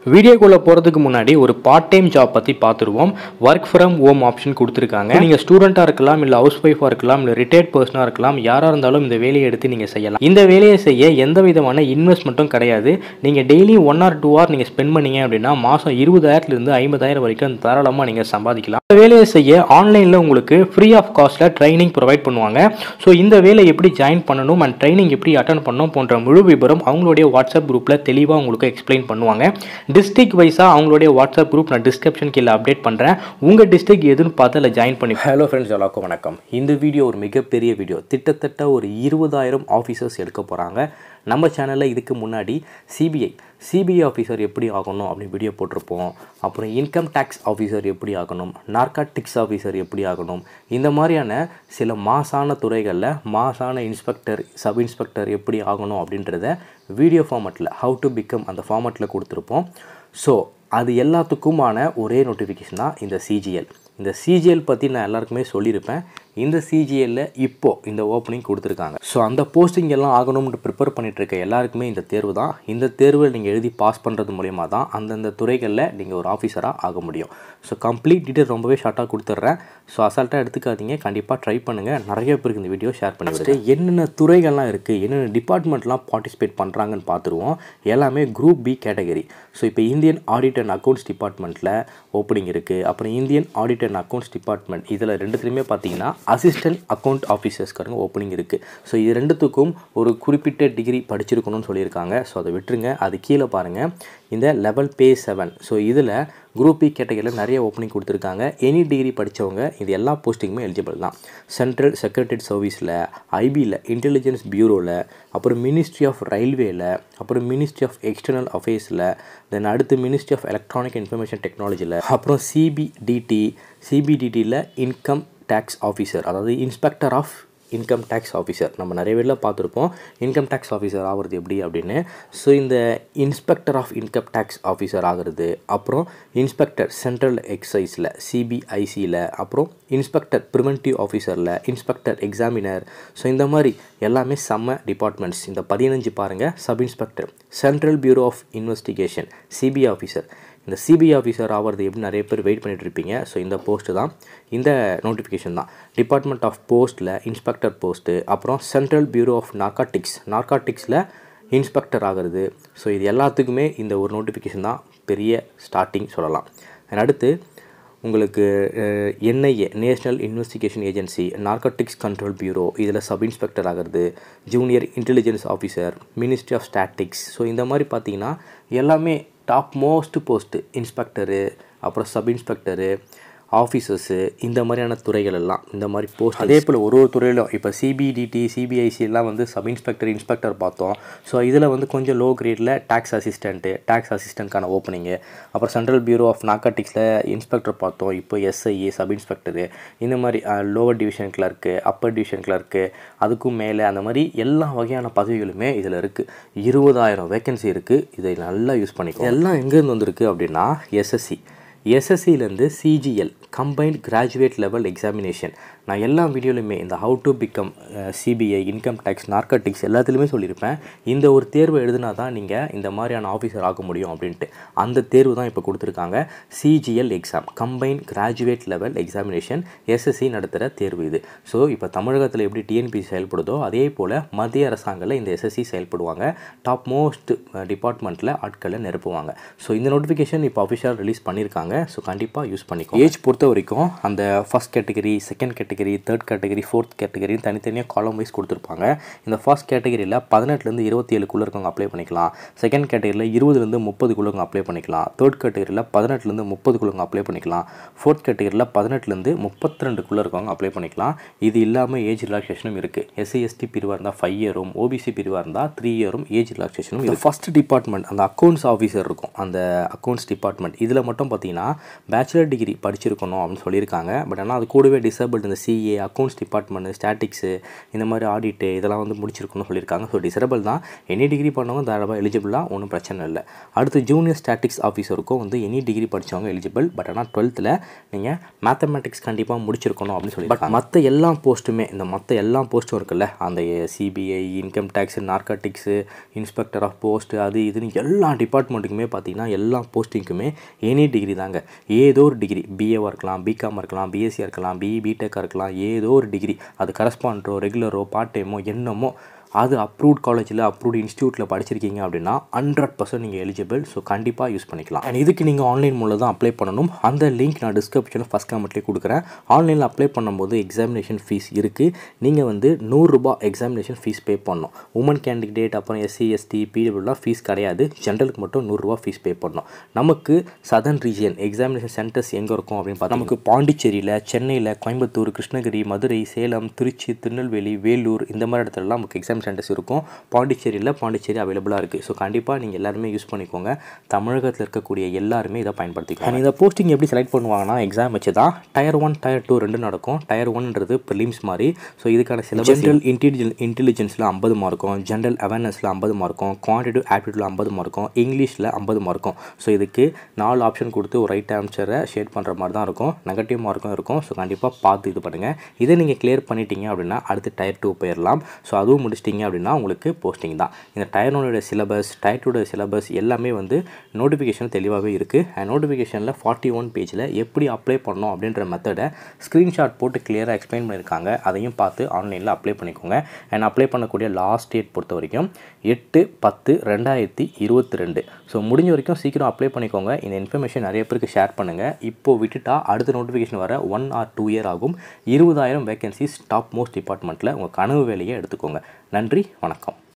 வீடியோக்குள்ள போறதுக்கு முன்னாடி ஒரு பார்ட் டைம் ஜாப் பத்தி பார்த்துருவோம். வர்க் ஃப்ரம் ஹோம் ஆப்ஷன் கொடுத்துருக்காங்க. நீங்க ஸ்டூடெண்டா இருக்கலாம், இல்ல ஹவுஸ் ஒய்ஃபா இருக்கலாம், இல்ல ரிட்டையர்ட் பர்சனா இருக்கலாம். யாரா இருந்தாலும் இந்த வேலையை எடுத்து நீங்க செய்யலாம். இந்த வேலையை செய்ய எந்த விதமான இன்வெஸ்ட்மெண்ட்டும் கிடையாது. நீங்க டெய்லி 1 or 2 hour நீங்க ஸ்பெண்ட் பண்ணீங்க அப்படின்னா மாசம் 20,000 இருந்து 50,000 வரைக்கும் தாராளமா நீங்க சம்பாதிக்கலாம். இந்த வேலையை செய்ய ஆன்லைன்ல உங்களுக்கு ஃப்ரீ ஆஃப் காஸ்ட்ல ட்ரைனிங் ப்ரொவைட் பண்ணுவாங்க. ஸோ இந்த வேலை எப்படி ஜாயின் பண்ணணும் அண்ட் ட்ரைனிங் எப்படி அட்டன் பண்ணணும் போன்ற முழு விவரம் அவங்களுடைய வாட்ஸ்அப் குரூப்ல தெளிவாக உங்களுக்கு எக்ஸ்பிளைன் பண்ணுவாங்க. டிஸ்ட்ரிக்ட் வைஸாக அவங்களுடைய வாட்ஸ்அப் குரூப் நான் டிஸ்கிரிப்ஷன் கீழே அப்டேட் பண்ணுறேன். உங்கள் டிஸ்ட்ரிக்ட் எதுன்னு பார்த்து அதில் ஜாயின் பண்ணி. ஹலோ ஃப்ரெண்ட்ஸ், எல்லாருக்கும் வணக்கம். இந்த வீடியோ ஒரு மிகப்பெரிய வீடியோ. கிட்டத்தட்ட ஒரு 20,000 ஆஃபீஸர்ஸ் எடுக்க போகிறாங்க. நம்ம சேனலில் இதுக்கு முன்னாடி சிபிஐ ஆஃபீஸர் எப்படி ஆகணும் அப்படின்னு வீடியோ போட்டிருப்போம். அப்புறம் இன்கம் டேக்ஸ் ஆஃபீஸர் எப்படி ஆகணும், நார்காட்டிக்ஸ் ஆஃபீஸர் எப்படி ஆகணும், இந்த மாதிரியான சில மாசான துறைகளில் மாசான இன்ஸ்பெக்டர், சப் இன்ஸ்பெக்டர் எப்படி ஆகணும் அப்படின்றத வீடியோ ஃபார்மேட்டில் ஹவு டு பிகம் அந்த ஃபார்மேட்டில் கொடுத்துருப்போம். ஸோ அது எல்லாத்துக்குமான ஒரே நோட்டிஃபிகேஷன் தான் இந்த சிஜிஎல். இந்த சிஜிஎல் பற்றி நான் எல்லாருக்குமே சொல்லியிருப்பேன். இந்த சிஜிஎல்லில் இப்போது இந்த ஓப்பனிங் கொடுத்துருக்காங்க. ஸோ அந்த போஸ்டிங் எல்லாம் ஆகணும்னு ப்ரிப்பேர் பண்ணிகிட்ருக்க எல்லாருக்குமே இந்த தேர்வு தான். இந்த தேர்வில் நீங்கள் எழுதி பாஸ் பண்ணுறது மூலயமா தான் அந்தந்த துறைகளில் நீங்கள் ஒரு ஆஃபீஸராக ஆக முடியும். ஸோ கம்ப்ளீட் டீட்டெயில் ரொம்பவே ஷார்ட்டாக கொடுத்துட்றேன். ஸோ அசால்ட்டாக எடுத்துக்காதீங்க, கண்டிப்பாக ட்ரை பண்ணுங்கள். நிறைய பேருக்கு இந்த வீடியோ ஷேர் பண்ணிவிட்டு என்னென்ன துறைகள்லாம் இருக்குது, என்னென்ன டிபார்ட்மெண்ட்லாம் பார்ட்டிசிபேட் பண்ணுறாங்கன்னு பார்த்துருவோம். எல்லாமே குரூப் பி கேட்டகரி. ஸோ இப்போ இந்தியன் ஆடிட் அண்ட் அக்கௌண்ட்ஸ் டிபார்ட்மெண்ட்டில் ஓப்பனிங் இருக்குது. அப்புறம் Indian audit and accounts department இதில் ரெண்டுத்துலையுமே பார்த்தீங்கன்னா அசிஸ்டன்ட் அக்கௌண்ட் ஆஃபீஸர்ஸ்க்காரங்க ஓப்பனிங் இருக்குது. ஸோ இது ரெண்டுத்துக்கும் ஒரு குறிப்பிட்ட டிகிரி படிச்சிருக்கணும்னு சொல்லியிருக்காங்க. ஸோ அதை விட்டுருங்க. அது கீழே பாருங்கள், இந்த லெவல் பே 7. ஸோ இதில் குரூப் பி கேட்டகரியில் நிறைய ஓப்பனிங் கொடுத்துருக்காங்க. எனி டிகிரி படித்தவங்க இது எல்லா போஸ்டிங்குமே எலிஜிபிள் தான். சென்ட்ரல் செக்ரட்டரியேட் சர்வீஸில், ஐபியில், இன்டெலிஜென்ஸ் பியூரோவில், அப்புறம் மினிஸ்ட்ரி ஆஃப் ரயில்வேயில், அப்புறம் மினிஸ்ட்ரி ஆஃப் எக்ஸ்டர்னல் அஃபேர்ஸில், தென் அடுத்து மினிஸ்ட்ரி ஆஃப் எலக்ட்ரானிக் இன்ஃபர்மேஷன் டெக்னாலஜியில், அப்புறம் சிபிடிடியில் இன்கம் டேக்ஸ் ஆஃபீஸர், அதாவது inspector of income tax officer. நம்ம நிறைய பேரில் பார்த்துருப்போம் இன்கம் டேக்ஸ் ஆஃபீஸர் ஆகிறது எப்படி அப்படின்னு. ஸோ இந்த inspector of income tax officer ஆகிறது, அப்புறம் இன்ஸ்பெக்டர் சென்ட்ரல் எக்ஸைஸில் சிபிஐசியில், அப்புறம் இன்ஸ்பெக்டர் ப்ரிவென்டிவ் ஆஃபீஸரில், இன்ஸ்பெக்டர் எக்ஸாமினர். ஸோ இந்த மாதிரி எல்லாமே செம்ம டிபார்ட்மெண்ட்ஸ். இந்த 15 பாருங்கள். Sub inspector, central bureau of investigation, CBI officer. இந்த சிபிஐ ஆஃபீஸர் ஆகிறது எப்படி நிறைய பேர் வெயிட் பண்ணிட்டு இருப்பீங்க. ஸோ இந்த போஸ்ட்டு தான், இந்த நோட்டிஃபிகேஷன் தான். டிபார்ட்மெண்ட் ஆஃப் போஸ்ட்டில் இன்ஸ்பெக்டர் போஸ்ட்டு, அப்புறம் சென்ட்ரல் பியூரோ ஆஃப் நார்காட்டிக்ஸில் இன்ஸ்பெக்டர் ஆகிறது. ஸோ இது எல்லாத்துக்குமே இந்த ஒரு நோட்டிஃபிகேஷன் தான் பெரிய ஸ்டார்டிங் சொல்லலாம். அடுத்து உங்களுக்கு NIA, national investigation agency, narcotics control bureau, இதில் சப் இன்ஸ்பெக்டர் ஆகிறது, junior intelligence officer, ministry of statistics. So இந்த மாதிரி பார்த்தீங்கன்னா எல்லாமே டாப் மோஸ்ட் போஸ்ட்டு, இன்ஸ்பெக்டரு, அப்புறம் சப் இன்ஸ்பெக்டரு, ஆஃபீஸர்ஸு, இந்த மாதிரியான துறைகள் எல்லாம் இந்த மாதிரி போஸ்ட். அதே போல் ஒரு துறையிலும் இப்போ சிபிடிடி, சிபிஐசி எல்லாம் வந்து சப் இன்ஸ்பெக்டர் பார்த்தோம். ஸோ இதில் வந்து கொஞ்சம் லோ கிரேடில் டேக்ஸ் அசிஸ்டண்ட்கான ஓப்பனிங்கு. அப்புறம் சென்ட்ரல் பியூரோ ஆஃப் நார்காட்டிக்ஸில் இன்ஸ்பெக்டர் பார்த்தோம். இப்போ எஸ்ஐஏ, சப் இன்ஸ்பெக்டரு, இந்த மாதிரி lower division clerk, upper division clerk, அதுக்கும் மேலே அந்த மாதிரி எல்லா வகையான பதவிகளுமே இதில் இருக்குது. 20,000 வேக்கன்சி இருக்குது. இதை நல்லா யூஸ் பண்ணிக்கோ. எல்லாம் எங்கேருந்து வந்திருக்கு அப்படின்னா எஸ்எஸ்சிலேருந்து CGL combined graduate level examination. நான் எல்லா வீடியோலையுமே இந்த how to become CBI, income tax, narcotics எல்லாத்துலேயுமே சொல்லியிருப்பேன். இந்த ஒரு தேர்வு எழுதுனா தான் நீங்கள் இந்த மாதிரியான ஆஃபீஸர் ஆக முடியும் அப்படின்ட்டு. அந்த தேர்வு தான் இப்போ கொடுத்துருக்காங்க. CGL exam, combined graduate level examination, SSC நடத்துகிற தேர்வு இது. ஸோ இப்போ தமிழகத்தில் எப்படி டிஎன்பிசி செயல்படுதோ அதே போல் மத்திய அரசாங்கத்தில் இந்த எஸ்எஸ்சி செயல்படுவாங்க. டாப் மோஸ்ட் டிபார்ட்மெண்ட்டில் ஆட்களை நிரப்புவாங்க. ஸோ இந்த நோட்டிஃபிகேஷன் இப்போ அஃபிஷியல் ரிலீஸ் பண்ணியிருக்காங்க. ஸோ கண்டிப்பாக யூஸ் பண்ணிக்கோ. ஏஜ் பொறுத்த வரைக்கும் அந்த first category, second category, third category, fourth category தனித்தனியாக காலம் வைஸ் கொடுத்துருப்பாங்க. இந்த ஃபர்ஸ்ட் கேட்டகரியில் 18லேருந்து 27 இருக்கவங்க அப்ளை பண்ணிக்கலாம். செகண்ட் கேட்டகரியில் 20லேருந்து 30 இருக்கவங்க அப்ளை பண்ணிக்கலாம். தேர்ட் கேட்டகரியில் 18லேருந்து 30 இருக்கவங்க அப்ளை பண்ணிக்கலாம். ஃபோர்த் கேட்டகரியில் 18லேருந்து 32 இருக்கவங்க அப்ளை பண்ணிக்கலாம். இது இல்லாமல் ஏஜ் ரிலாக்ஸேஷனும் இருக்குது. எஸ்சி எஸ்டி பிரிவாக இருந்தால் 5 இயரும், ஓபிசி பிரிவாக இருந்தால் 3 இயரும் ஏஜ் ரிலாக்ஸேஷனும் இருக்குது. ஃபர்ஸ்ட் டிபார்ட்மெண்ட் அந்த அக்கௌண்ட்ஸ் ஆஃபீஸர் இருக்கும். அந்த அக்கௌண்ட்ஸ் டிபார்ட்மெண்ட் இதில் மட்டும் பார்த்தீங்கன்னா பேச்சுலர் டிகிரி படிச்சிருக்கணும் அப்படின்னு சொல்லியிருக்காங்க. பட் ஆனால் அது கூடவே டிசேபிள்டு இந்த சிஏ, அக்கௌண்ட்ஸ் டிபார்ட்மெண்ட், ஸ்டாட்டிக்ஸு, இந்த மாதிரி ஆடிட்டு இதெல்லாம் வந்து முடிச்சிருக்கணும்னு சொல்லியிருக்காங்க. ஸோ டிசரபிள் தான். எனி டிகிரி பண்ணவங்க தாராளமாக எலிஜிபிளாக ஒன்றும் பிரச்சனை இல்லை. அடுத்து ஜூனியர் ஸ்டாட்டிக்ஸ் ஆஃபீஸருக்கும் வந்து எனி டிகிரி படித்தவங்க எலிஜிபிள். பட் ஆனால் 12th நீங்கள் மேத்தமெட்டிக்ஸ் கண்டிப்பாக முடிச்சிருக்கணும் அப்படின்னு சொல்லி. பட் மற்ற எல்லா போஸ்ட்டுமே மற்ற எல்லா போஸ்ட்டும் இருக்குல்ல, அந்த CBI, income tax, narcotics, inspector of post, அது இதுன்னு எல்லா டிபார்ட்மெண்ட்டுக்குமே பார்த்தீங்கன்னா எல்லா போஸ்டிங்க்குமே எனி டிகிரி தாங்க. ஏதோ ஒரு டிகிரி, பிஏவாக இருக்கலாம், பிகாமாக இருக்கலாம், பிஎஸ்சியாக இருக்கலாம், பிடெக்காக இருக்கலாம், ஏதோ ஒரு டிகிரி, அது கரஸ்பாண்டோ, ரெகுலரோ, பார்ட் டைமோ, என்னமோ, அது அப்ரூவ்ட் காலேஜில், அப்ரூவ்ட் இன்ஸ்டியூட்டில் படிச்சிருக்கீங்க அப்படின்னா 100% நீங்கள் எலிஜிபிள். ஸோ கண்டிப்பாக யூஸ் பண்ணிக்கலாம். அண்ட் இதுக்கு நீங்கள் ஆன்லைன் மூலம் தான் அப்ளை பண்ணணும். அந்த லிங்க் நான் டிஸ்கிரிப்ஷனில் ஃபஸ்ட் கமெண்ட்லேயே கொடுக்குறேன். ஆன்லைனில் அப்ளை பண்ணும்போது எக்ஸாமினேஷன் ஃபீஸ் இருக்குது. நீங்கள் வந்து ₹100 எக்ஸாமினேஷன் ஃபீஸ் பே பண்ணணும். உமன் கேண்டிடேட், அப்புறம் எஸ்சி, எஸ்டி, பிடபிள்யூலாம் ஃபீஸ் கிடையாது. ஜென்ரலுக்கு மட்டும் ₹100 ஃபீஸ் பே பண்ணணும். நமக்கு சதர்ன் ரீஜியன் எக்ஸாமினேஷன் சென்டர்ஸ் எங்கே இருக்கும் அப்படின்னு பார்த்தா நமக்கு பாண்டிச்சேரியில், சென்னையில், கோயம்புத்தூர், கிருஷ்ணகிரி, மதுரை, சேலம், திருச்சி, திருநெல்வேலி, வேலூர், இந்த மாதிரி இடத்துலலாம் நமக்கு எக்ஸாம் சென்டர்ஸ் இருக்கும். பாண்டிச்சேரி அவைலபிளாக இருக்குது. ஸோ கண்டிப்பாக நீங்கள் எல்லாருமே யூஸ் பண்ணிக்கோங்க. தமிழகத்தில் இருக்கக்கூடிய எல்லாருமே இதை பயன்படுத்திக்கோங்க. இந்த போஸ்டிங் எப்படி செலக்ட் பண்ணுவாங்கன்னா எக்ஸாம் வச்சு தான். டயர் 1, டயர் 2 ரெண்டு நடக்கும். டயர் 1ன்றது ப்ரிலிம்ஸ் மாதிரி. ஸோ இதுக்கான சிலபஸ் ஜென்ரல் இன்டெலிஜென்ஸில் 50 மார்க்கும், ஜென்ரல் அவேர்னஸில் 50 மார்க்கும், குவான்டிட்டிவ் ஆப்டிடியூடில் 50 மார்க்கும், இங்கிலீஷில் 50 மார்க்கும். ஸோ இதுக்கு 4 ஆப்ஷன் கொடுத்து ஒரு ரைட் ஆன்சரை ஷேட் பண்ணுற மாதிரி தான் இருக்கும். நெகட்டிவ் மார்க்கும் இருக்கும். ஸோ கண்டிப்பாக பார்த்து இது பண்ணுங்கள். இதை நீங்கள் கிளியர் பண்ணிட்டீங்க அப்படின்னா அடுத்து டயர் 2 போயிடலாம். ஸோ அதுவும் முடிச்சிட்டிங்க அப்படின்னா உங்களுக்கு போஸ்டிங் தான். இந்த டயர் 1 சிலபஸ், டயர் 2 சிலபஸ் எல்லாமே வந்து நோட்டிஃபிகேஷன் தெளிவாகவே இருக்குது. அண்ட் நோட்டிஃபிகேஷனில் 41 பேஜில் எப்படி அப்ளை பண்ணணும் அப்படின்ற மெத்தடை ஸ்க்ரீன்ஷாட் போட்டு கிளியராக எக்ஸ்பிளைன் பண்ணியிருக்காங்க. அதையும் பார்த்து ஆன்லைனில் அப்ளை பண்ணிக்கோங்க. அண்ட் அப்ளை பண்ணக்கூடிய லாஸ்ட் டேட் பொறுத்த வரைக்கும் 8/10/2022. ஸோ முடிஞ்ச வரைக்கும் சீக்கிரம் அப்ளை பண்ணிக்கோங்க. இந்த இன்ஃபர்மேஷன் நிறைய பேருக்கு ஷேர் பண்ணுங்கள். இப்போது விட்டுட்டா அடுத்த நோட்டிஃபிகேஷன் வர 1 or 2 இயர் ஆகும். 20,000 வேகன்சிஸ் டாப் மோஸ்ட் டிபார்ட்மெண்ட்டில் உங்கள் கனவு வேலையை எடுத்துக்கோங்க. நன்றி, வணக்கம்.